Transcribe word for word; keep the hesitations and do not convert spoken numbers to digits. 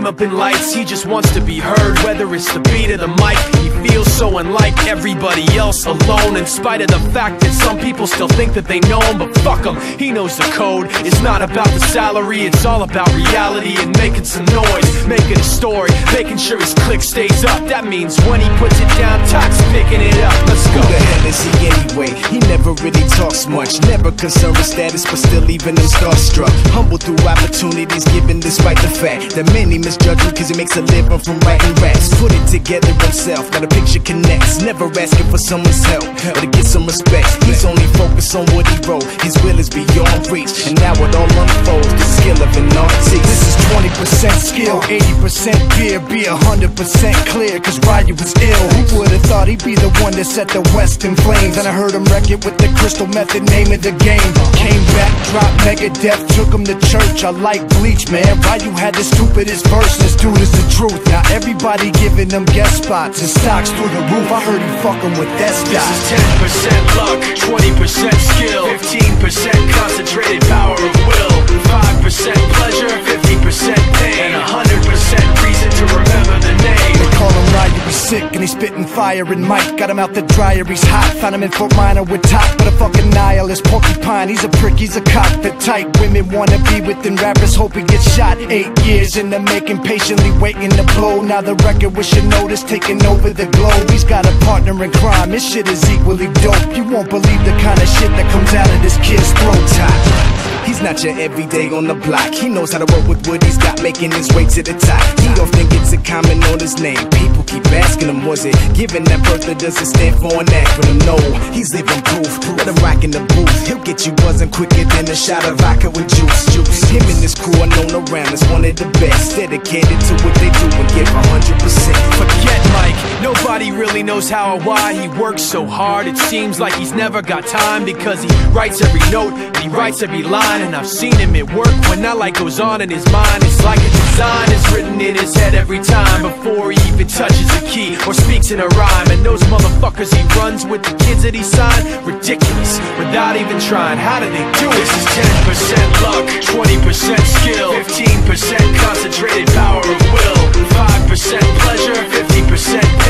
up in lights, he just wants to be heard. Whether it's the beat or the mic, he feels so unlike everybody else, alone. In spite of the fact that some people still think that they know him, but fuck him, he knows the code. It's not about the salary, it's all about reality and making some noise, making a story, making sure his click stays up. That means when he puts it down, Tox picking it up. Let's go. Who the hell is he anyway? He never really talks much, never concerned with status, but still leaving him starstruck. Humble through opportunities given despite the fact that many misjudge him cause he makes a living from writing raps. Put it together himself, got a picture connects, never asking for someone's help or to get some respect. He's only focused on what he wrote, his will is beyond reach, and now it all unfolds, the skill of an artist. This is twenty percent skill, eighty percent beer, be one hundred percent clear, cause Ryu was ill. Who would've thought he'd be the one that set the West in flames? And I heard him wreck it with the crystal method, name of the game. Came back, dropped Megadeth, took him to church. I like Bleach, man. Ryu had the stupidest verse, this dude is the truth. Now everybody giving them guest spots and stocks through the roof. I heard he fucking with that stock. This is ten percent luck, twenty percent skill, fifteen percent concentrated power of will, five percent pleasure, fifty percent pain, and one hundred percent reason to remember the name. They call him Ryu, he's sick and he's spitting fire. And Mike got him out the dryer, he's hot. Found him in Fort Minor with top, but a fucking nihilist porcupine. He's a prick, he's a cock. The type women wanna be within rappers, hope he gets shot. Eight years in the making, patiently waiting to blow. Now the record with your notice taking over the globe. He's got a partner in crime, his shit is equally dope. You won't believe the kind of shit that comes out of this kid's throat. He's not your everyday on the block. He knows how to work with what he's got, making his way to the top. He often gets a comment on his name. People keep asking him, was it given that birth or does it stand for an acronym? No, he's living proof. Let him rock in the booth. He'll get you buzzing quicker than a shot of vodka with juice. Juice. Him and his crew are known around as one of the best, dedicated to what they do and give one hundred percent. Forget Mike, nobody really knows how or why he works so hard. It seems like he's never got time because he writes every note and he writes every line. And I've seen him at work when that light goes on in his mind. It's like a design is written in his head every time before he even touches a key or speaks in a rhyme. And those motherfuckers he runs with, the kids that he signed, ridiculous, without even trying. How do they do it? This is ten percent luck, twenty percent skill, fifteen percent concentrated power of will, five percent pleasure, fifty percent